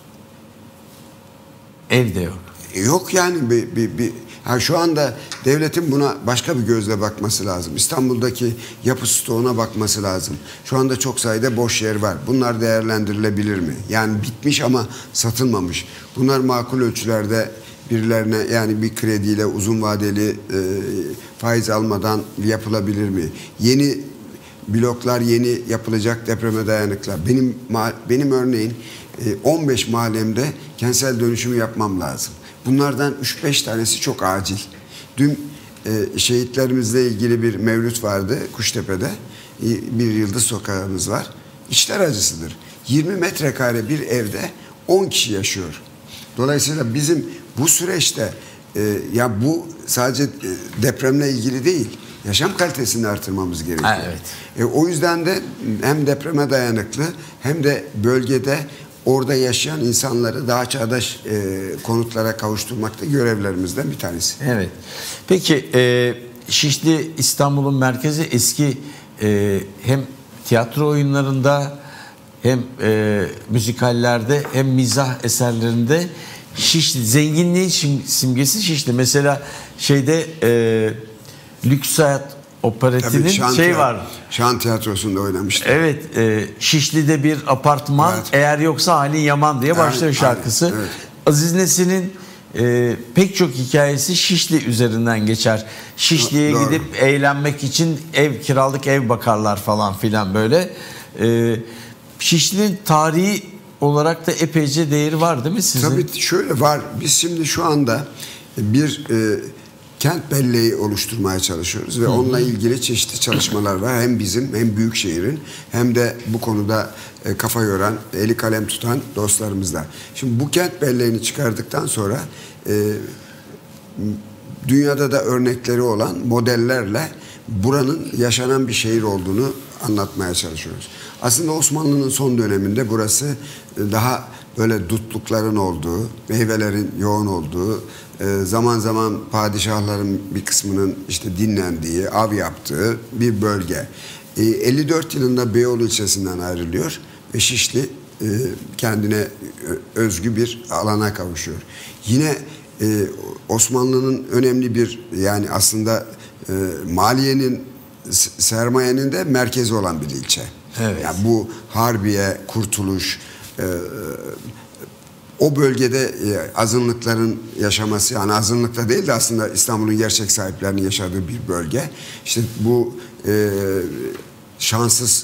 Evde yok. Yok yani şu anda devletin buna başka bir gözle bakması lazım. İstanbul'daki yapı stoğuna bakması lazım. Şu anda çok sayıda boş yer var. Bunlar değerlendirilebilir mi? Yani bitmiş ama satılmamış. Bunlar makul ölçülerde birilerine yani bir krediyle uzun vadeli faiz almadan yapılabilir mi? Yeni bloklar, yeni yapılacak depreme dayanıklı. Benim örneğin 15 mahallemde kentsel dönüşümü yapmam lazım. Bunlardan 3-5 tanesi çok acil. Dün şehitlerimizle ilgili bir mevlüt vardı Kuştepe'de. Bir yıldız sokağımız var. İçler acısıdır. 20 metrekare bir evde 10 kişi yaşıyor. Dolayısıyla bizim bu süreçte ya bu sadece depremle ilgili değil, yaşam kalitesini artırmamız gerekiyor. Evet. O yüzden de hem depreme dayanıklı hem de bölgede orada yaşayan insanları daha çağdaş konutlara kavuşturmakta görevlerimizden bir tanesi. Evet. Peki Şişli İstanbul'un merkezi, eski hem tiyatro oyunlarında hem müzikallerde hem mizah eserlerinde Şişli zenginliğin simgesi Şişli. Mesela Lüks Hayat Operetti'nin var. Şan Tiyatrosu'nda oynamıştı. Evet. Şişli'de bir apartman, eğer yoksa halin yaman diye başlıyor şarkısı. Evet. Aziz Nesin'in pek çok hikayesi Şişli üzerinden geçer. Şişli'ye Doğru. gidip eğlenmek için kiralık ev bakarlar falan filan böyle. Şişli'nin tarihi olarak da epeyce değeri var değil mi sizin? Tabii şöyle var. Biz şimdi şu anda bir kent belleği oluşturmaya çalışıyoruz ve onunla ilgili çeşitli çalışmalar var. Hem bizim hem Büyükşehir'in hem de bu konuda kafa yoran, eli kalem tutan dostlarımızla. Şimdi bu kent belleğini çıkardıktan sonra dünyada da örnekleri olan modellerle buranın yaşanan bir şehir olduğunu anlatmaya çalışıyoruz. Aslında Osmanlı'nın son döneminde burası daha böyle dutlukların olduğu, meyvelerin yoğun olduğu, zaman zaman padişahların bir kısmının işte dinlendiği, av yaptığı bir bölge. 54 yılında Beyoğlu ilçesinden ayrılıyor ve Şişli kendine özgü bir alana kavuşuyor. Yine Osmanlı'nın önemli bir, yani aslında maliyenin, sermayenin de merkezi olan bir ilçe. Evet. Yani bu Harbiye, Kurtuluş, o bölgede azınlıkların yaşaması, yani azınlıkta değil de aslında İstanbul'un gerçek sahiplerinin yaşadığı bir bölge. İşte bu şanssız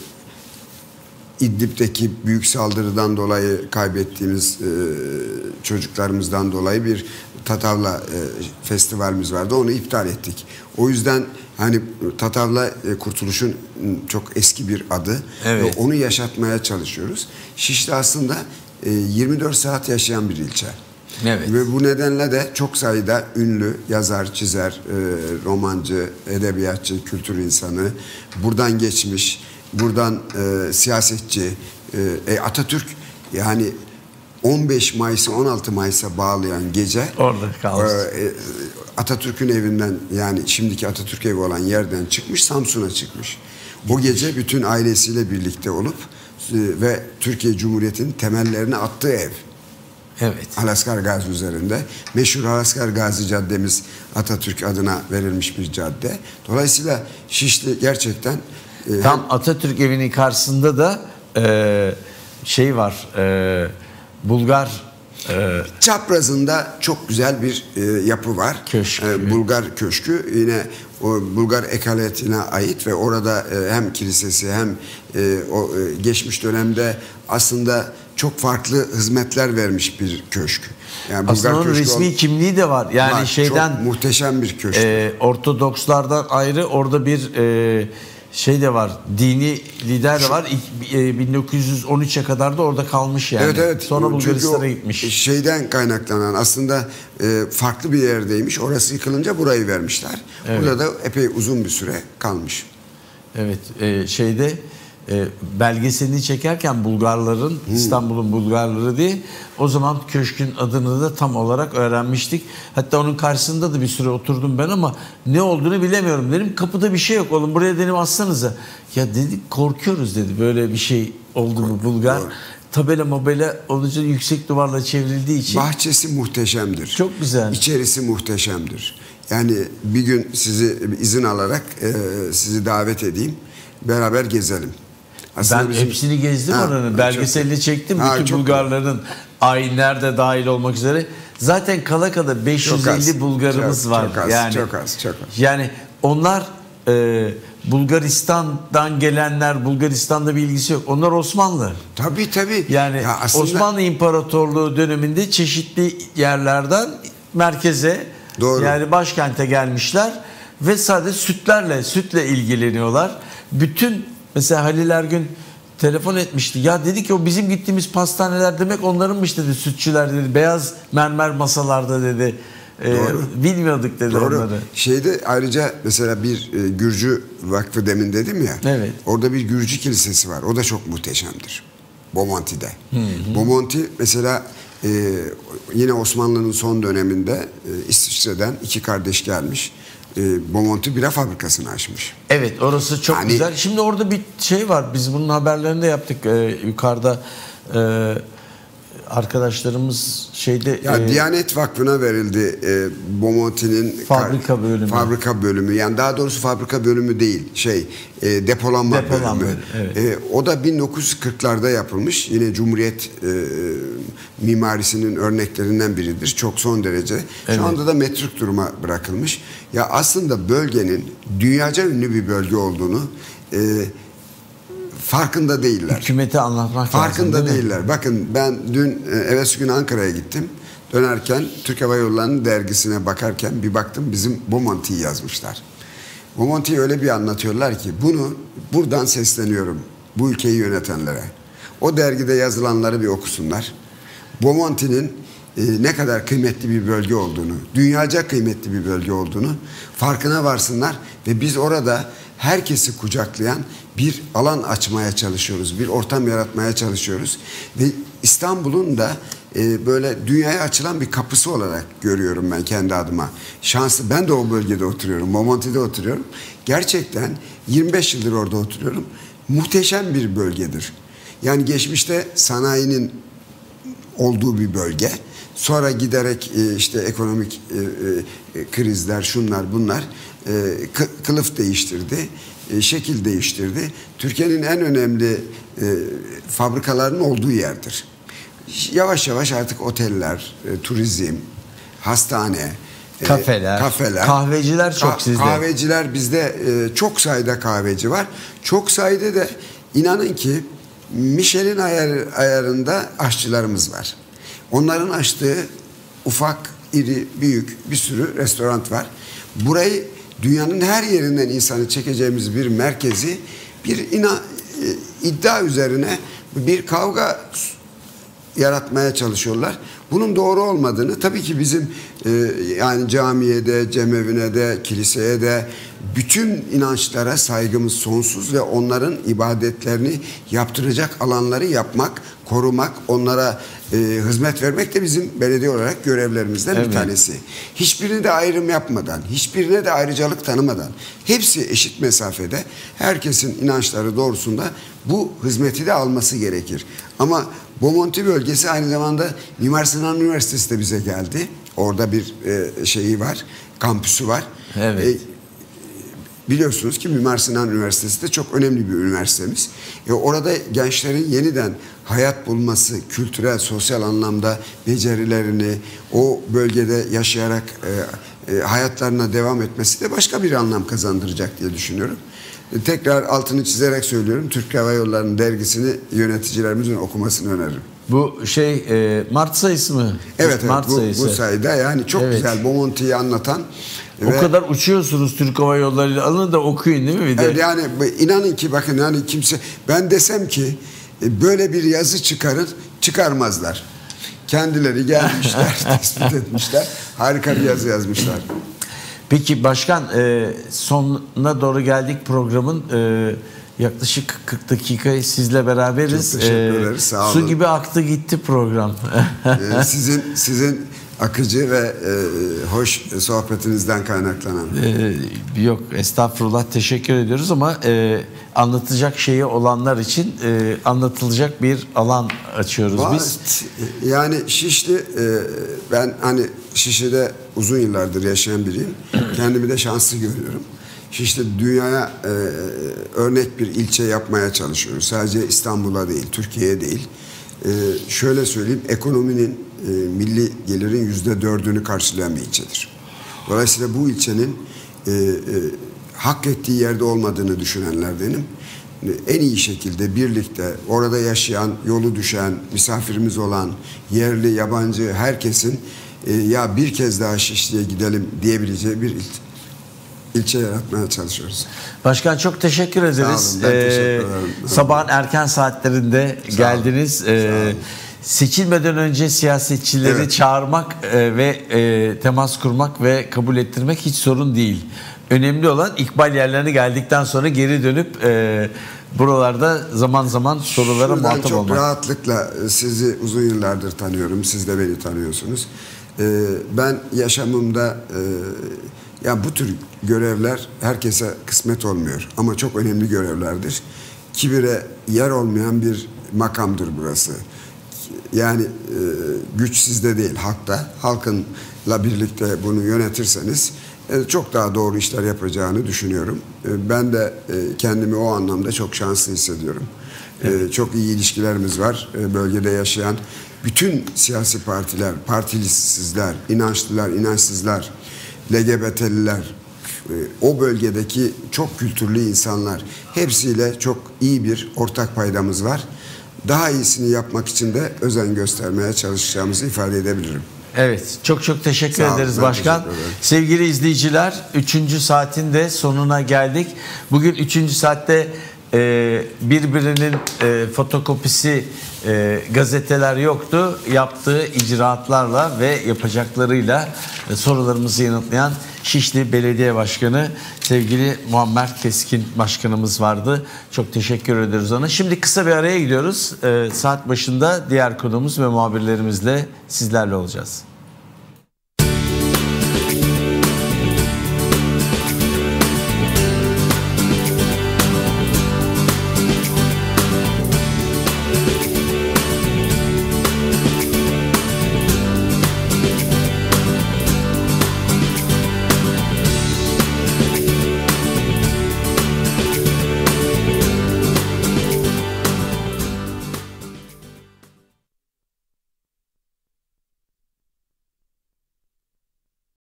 İdlib'deki büyük saldırıdan dolayı kaybettiğimiz çocuklarımızdan dolayı bir Tatavla festivalimiz vardı. Onu iptal ettik. O yüzden hani Tatavla Kurtuluş'un çok eski bir adı. Evet. Ve onu yaşatmaya çalışıyoruz. Şişli aslında 24 saat yaşayan bir ilçe. Evet. Ve bu nedenle de çok sayıda ünlü yazar, çizer, romancı, edebiyatçı, kültür insanı buradan geçmiş, buradan siyasetçi, Atatürk, yani 15 Mayıs'ı 16 Mayıs'a bağlayan gece Orada kalmış. Atatürk'ün evinden, yani şimdiki Atatürk evi olan yerden çıkmış, Samsun'a çıkmış. O gece bütün ailesiyle birlikte olup ve Türkiye Cumhuriyeti'nin temellerini attığı ev. Evet. Halaskar Gazi üzerinde. Meşhur Halaskar Gazi caddemiz Atatürk adına verilmiş bir cadde. Dolayısıyla Şişli gerçekten Tam Atatürk evinin karşısında da şey var. Bulgar çaprazında çok güzel bir yapı var. Köşkü. Bulgar Köşkü, yine o Bulgar ekaletine ait ve orada hem kilisesi hem o geçmiş dönemde aslında çok farklı hizmetler vermiş bir köşk. Yani aslında onun Köşkü resmi kimliği de var. Yani var. şeyden Çok muhteşem bir köşk. Ortodokslardan ayrı orada bir şey de var. Dini lider de var. 1913'e kadar da orada kalmış yani. Evet, evet. Sonra Bulgaristan'a Çünkü gitmiş. Şeyden kaynaklanan aslında farklı bir yerdeymiş. Orası yıkılınca burayı vermişler. Evet. Burada da epey uzun bir süre kalmış. Evet. Şeyde belgeselini çekerken Bulgarların, İstanbul'un Bulgarları diye, o zaman köşkün adını da tam olarak öğrenmiştik. Hatta onun karşısında da bir süre oturdum ben ama ne olduğunu bilemiyorum. Dedim kapıda bir şey yok oğlum, buraya dedim aslanıza. Ya dedik korkuyoruz dedi, böyle bir şey oldu mu Bulgar. Doğru. Tabela mobela olunca yüksek duvarla çevrildiği için. Bahçesi muhteşemdir. Çok güzel. İçerisi muhteşemdir. Yani bir gün sizi izin alarak sizi davet edeyim. Beraber gezelim. Ben hepsini gezdim oranın. Belgeselini çektim. Bütün Bulgarların ayinler dahil olmak üzere. Zaten kala kala 550 Bulgarımız var. Çok az, yani, çok az. Yani onlar Bulgaristan'dan gelenler, Bulgaristan'da bir ilgisi yok. Onlar Osmanlı. Tabii. Yani ya aslında, Osmanlı İmparatorluğu döneminde çeşitli yerlerden merkeze, doğru, yani başkente gelmişler ve sadece sütle ilgileniyorlar. Bütün, mesela Halil Ergün telefon etmişti. Ya dedi ki o bizim gittiğimiz pastaneler demek onlarınmış dedi, sütçüler dedi. Beyaz mermer masalarda dedi. Bilmiyorduk dedi onları. Şeyde ayrıca mesela bir Gürcü Vakfı demin dedim ya. Evet. Orada bir Gürcü kilisesi var. O da çok muhteşemdir. Bomonti'de. Bomonti mesela yine Osmanlı'nın son döneminde İsviçre'den 2 kardeş gelmiş. Bomonti bira fabrikasını açmış. Evet, orası çok güzel. Şimdi orada bir şey var. Biz bunun haberlerini de yaptık yukarıda. arkadaşlarımız şeyde Diyanet Vakfı'na verildi Bomonti'nin fabrika bölümü. Yani daha doğrusu fabrika bölümü değil, depolanma bölümü. Evet. O da 1940'larda yapılmış. Yine Cumhuriyet mimarisinin örneklerinden biridir. Çok son derece. Evet. Şu anda da metruk duruma bırakılmış. Ya aslında bölgenin dünyaca ünlü bir bölge olduğunu farkında değiller. Hükümete anlatmak farkında lazım, değiller. Bakın ben dün evvelsi gün Ankara'ya gittim. Dönerken Türk Hava Yolları'nın dergisine bakarken bir baktım bizim Bomonti'yi yazmışlar. Bomonti'yi öyle bir anlatıyorlar ki bunu buradan sesleniyorum bu ülkeyi yönetenlere. O dergide yazılanları bir okusunlar. Bomonti'nin ne kadar kıymetli bir bölge olduğunu, dünyaca kıymetli bir bölge olduğunu farkına varsınlar ve biz orada herkesi kucaklayan bir alan açmaya çalışıyoruz, bir ortam yaratmaya çalışıyoruz ve İstanbul'un da böyle dünyaya açılan bir kapısı olarak görüyorum ben kendi adıma. Şanslı, ben de o bölgede oturuyorum, Bomonti'de oturuyorum. Gerçekten 25 yıldır orada oturuyorum. Muhteşem bir bölgedir. Yani geçmişte sanayinin olduğu bir bölge. Sonra giderek işte ekonomik krizler, şunlar bunlar kılıf değiştirdi, şekil değiştirdi. Türkiye'nin en önemli fabrikalarının olduğu yerdir. Yavaş yavaş artık oteller, turizm, hastane, kafeler, kahveciler çok sizde. Kahveciler bizde çok sayıda kahveci var. Çok sayıda da inanın ki Michelin ayarında aşçılarımız var. Onların açtığı ufak, iri, büyük bir sürü restoran var. Burayı dünyanın her yerinden insanı çekeceğimiz bir merkezi bir iddia üzerine bir kavga yaratmaya çalışıyorlar. Bunun doğru olmadığını tabii ki bizim yani camiye de, cemevine de, kiliseye de bütün inançlara saygımız sonsuz ve onların ibadetlerini yaptıracak alanları yapmak, korumak, onlara hizmet vermek de bizim belediye olarak görevlerimizden bir tanesi. Hiçbirini de ayrım yapmadan, hiçbirine de ayrıcalık tanımadan, hepsi eşit mesafede, herkesin inançları doğrusunda bu hizmeti de alması gerekir. Ama Bomonti bölgesi aynı zamanda Mimar Sinan Üniversitesi de bize geldi. Orada bir şeyi var, kampüsü var. Evet. Biliyorsunuz ki Mimar Sinan Üniversitesi de çok önemli bir üniversitemiz. Orada gençlerin yeniden hayat bulması, kültürel, sosyal anlamda becerilerini o bölgede yaşayarak hayatlarına devam etmesi de başka bir anlam kazandıracak diye düşünüyorum. Tekrar altını çizerek söylüyorum. Türk Hava Yolları'nın dergisini yöneticilerimizin okumasını öneririm. Bu Mart sayısı mı? Evet, Mart sayısı. Bu sayıda yani çok güzel Bomonti'yi anlatan. O kadar uçuyorsunuz Türk Hava Yolları'yla, alın da okuyun değil mi bir de? Evet, yani inanın ki bakın yani kimse, ben desem ki böyle bir yazı çıkarmazlar. Kendileri gelmişler, tespit etmişler. Harika bir yazı yazmışlar. Peki başkan, sonuna doğru geldik programın. Yaklaşık 40 dakika sizle beraberiz. Çok teşekkür ederiz. Sağ olun. Su gibi aktı gitti program. Sizin akıcı ve hoş sohbetinizden kaynaklanan. Yok estağfurullah, teşekkür ediyoruz ama anlatacak şeyi olanlar için anlatılacak bir alan açıyoruz biz. Yani Şişli, ben hani Şişli'de uzun yıllardır yaşayan biriyim. Kendimi de şanslı görüyorum. Şişli dünyaya örnek bir ilçe yapmaya çalışıyoruz. Sadece İstanbul'a değil, Türkiye'ye değil. Şöyle söyleyeyim, ekonominin milli gelirin %4'ünü karşılayan bir ilçedir. Dolayısıyla bu ilçenin hak ettiği yerde olmadığını düşünenlerdenim. En iyi şekilde birlikte orada yaşayan, yolu düşen, misafirimiz olan, yerli, yabancı herkesin ya bir kez daha Şişli'ye gidelim diyebileceği bir ilçe yaratmaya çalışıyoruz. Başkan çok teşekkür ederiz. Sağ olun, ben teşekkür ederim. Sabahın erken saatlerinde geldiniz. Seçilmeden önce siyasetçileri çağırmak ve temas kurmak ve kabul ettirmek hiç sorun değil. Önemli olan ikbal yerlerine geldikten sonra geri dönüp buralarda zaman zaman sorulara muhatap olmak. Çok rahatlıkla sizi uzun yıllardır tanıyorum. Siz de beni tanıyorsunuz. Ben yaşamımda yani bu tür görevler herkese kısmet olmuyor. Ama çok önemli görevlerdir. Kibire yer olmayan bir makamdır burası. Yani güç sizde değil, halkta. Halkınla birlikte bunu yönetirseniz çok daha doğru işler yapacağını düşünüyorum. Ben de kendimi o anlamda çok şanslı hissediyorum. Evet. Çok iyi ilişkilerimiz var. Bölgede yaşayan bütün siyasi partiler, partilisizler, inançlılar, inançsızlar, LGBT'liler, o bölgedeki çok kültürlü insanlar, hepsiyle çok iyi bir ortak paydamız var. Daha iyisini yapmak için de özen göstermeye çalışacağımızı ifade edebilirim. Evet, çok teşekkür ederiz başkan. Teşekkür Sevgili izleyiciler, 3. saatin de sonuna geldik. Bugün 3. saatte birbirinin fotokopisi gazeteler yoktu. Yaptığı icraatlarla ve yapacaklarıyla sorularımızı yanıtlayan Şişli Belediye Başkanı sevgili Muammer Keskin Başkanımız vardı. Çok teşekkür ederiz ona. Şimdi kısa bir araya gidiyoruz. Saat başında diğer konuğumuz ve muhabirlerimizle sizlerle olacağız.